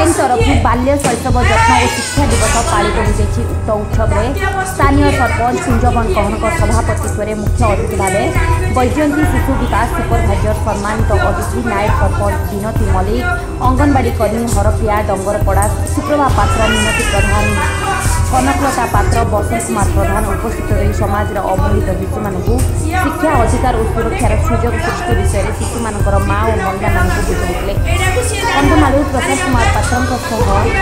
BM तरफ बाल्य शैशव जत्न और शिक्षा दिवस पालित हो उक्त उत्सव में स्थानीय सरपंच कुंजवन कहन सभापतित्व में मुख्य अतिथि भाव वैजयंती शिशु विकास सुपरभाइजर सम्मानित अतिथि नायक सरपंच विनती मल्लिक अंगनवाड़ी कर्मी हरप्रिया डंगरपड़ा सुप्रभा पात्र मिनती प्रधान कनकलता पात्र बसंत कुमार प्रधान उपस्थित रही समाज अवहेलित शिशु मानू शिक्षा अधिकार और सुरक्षार सुजोग सृष्टि विषय शिशु मान माँ और महिला बुझाइले कंधमालू प्रशांत कुमार पात्र